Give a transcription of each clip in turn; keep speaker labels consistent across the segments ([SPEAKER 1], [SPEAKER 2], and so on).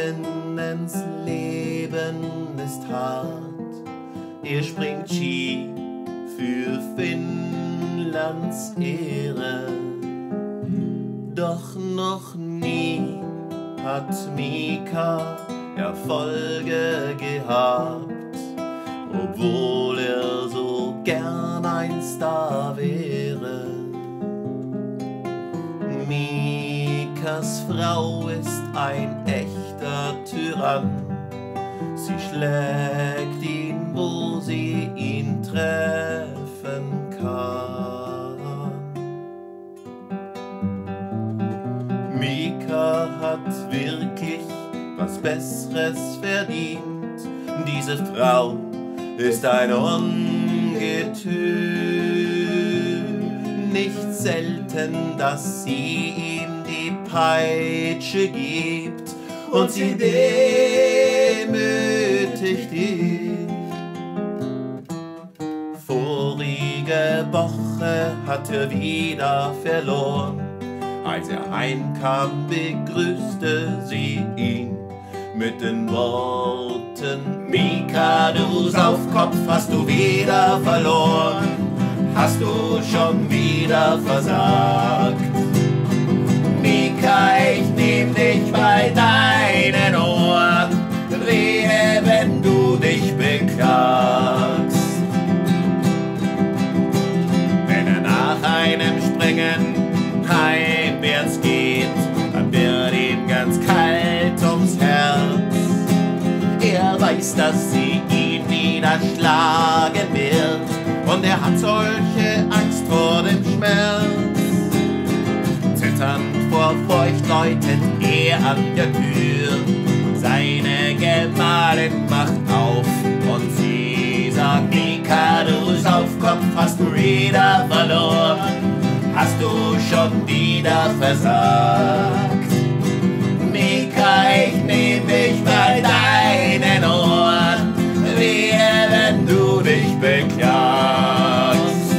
[SPEAKER 1] Laitinen Leben ist hart. Er springt Ski für Finnlands Ehre. Doch noch nie hat Mika Erfolge gehabt, obwohl er so gern ein Star wäre. Mikas Frau ist ein echter Tyrann. Sie schlägt ihn, wo sie ihn treffen kann. Mika hat wirklich was Besseres verdient. Diese Frau ist ein Ungetüm. Nicht selten, dass sie ihm die Peitsche gibt und sie demütigt ihn. Vorige Woche hat er wieder verloren. Als er heimkam, begrüßte sie ihn mit den Worten: Mika, du Saufkopf, hast du wieder verloren? Hast du schon wieder versagt? Mika, ich nehm dich bei deinen Ohren. Wehe, wenn du dich beklagst. Wenn er nach einem Springen heimwärts geht, dann wird ihm ganz kalt ums Herz. Er weiß, dass sie ihn wieder schlagen wird, und er hat solche Angst vor dem Schmerz. Zitternd vor Furcht läutet er an der Tür. Seine Gemahlin macht auf und sie sagt: Mika, du Saufkopf, hast du wieder verloren? Hast du schon wieder versagt? Mika, ich nehm dich bei deinen Ohren. Wehe, wenn du dich beklagst.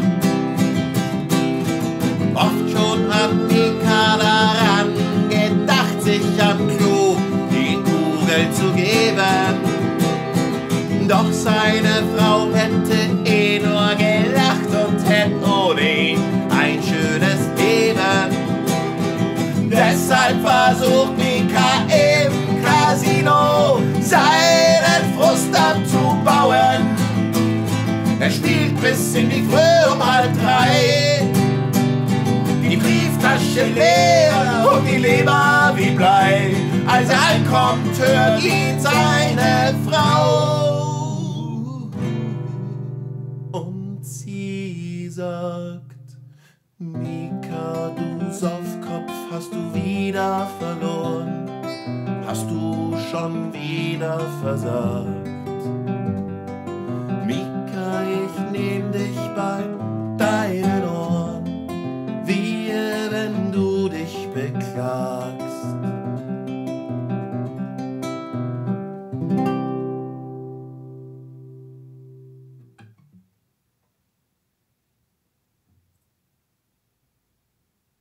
[SPEAKER 1] Oft schon hat Mika daran gedacht, sich am Klo die Kugel zu geben. Doch seine Frau hätte nur gelacht und hätte ohne ihn ein schönes Leben. Deshalb versucht Mika im Casino seinen Frust abzubauen. Er spielt bis in die Früh um 2:30, die Brieftasche leer und die Leber wie Blei. Als er ankommt, hört ihn seine Frau. Sie sagt: Mika, du Saufkopf, hast du wieder verloren? Hast du schon wieder versagt? Mika, ich nehm dich bei deinen Ohren. Wehe, wenn du dich beklagst.